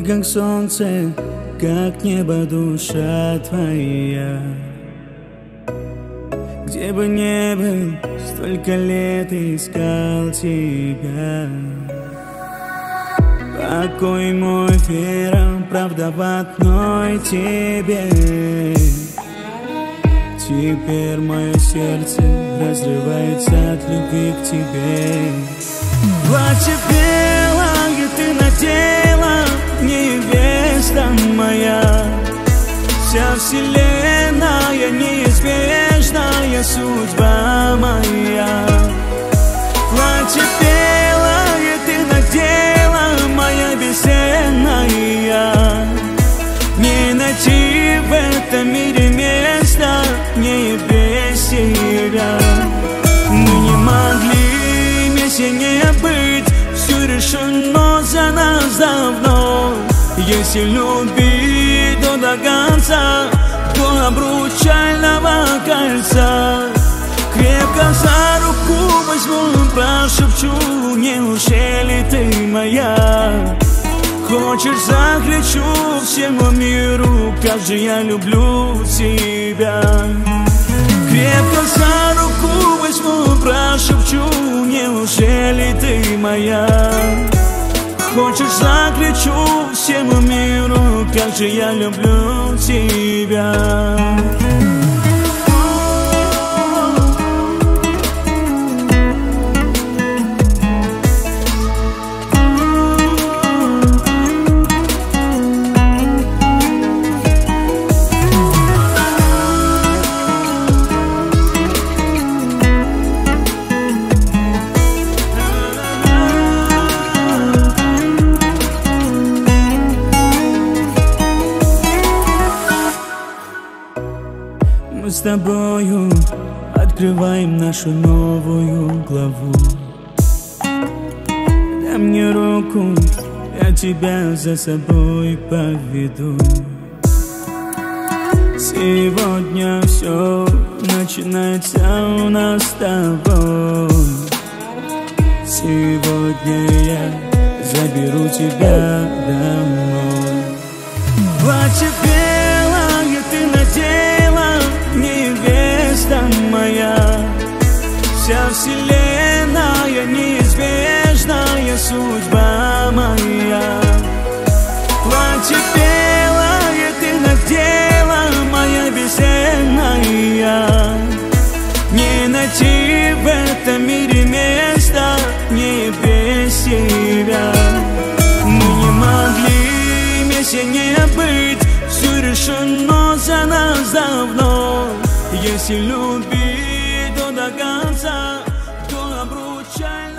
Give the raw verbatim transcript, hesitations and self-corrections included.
как солнце, как небо душа твоя. Где бы ни был, столько лет искал тебя. Покой мой верен, правда в одной тебе. Теперь мое сердце разрывается от любви к тебе. Платье белое ты надела, невеста моя. Вся вселенная, неизбежная судьба моя. Платье белое ты надела, моя бесценная. Не найти в этом мире места мне без тебя. Мы не могли вместе не быть, все решено за нас давно. Если любить то до конца, до обручального кольца. Крепко за руку возьму, прошепчу, неужели ты моя? Хочешь, закричу всему миру, как же я люблю тебя. Крепко за руку возьму, прошепчу, неужели ты моя? Хочешь, закричу всему миру, как же я люблю тебя. Мы с тобою открываем нашу новую главу. Дай мне руку, я тебя за собой поведу. Сегодня все начинается у нас с тобой. Сегодня я заберу тебя домой. Платье белое ты надела, невеста моя. Вся вселенная, неизбежная судьба моя. Платье белое ты надела, моя бесценная. Не найти в этом мире места мне без тебя. Мы не могли вместе не быть, все решено за нас давно. Если любить то до конца, то обручай.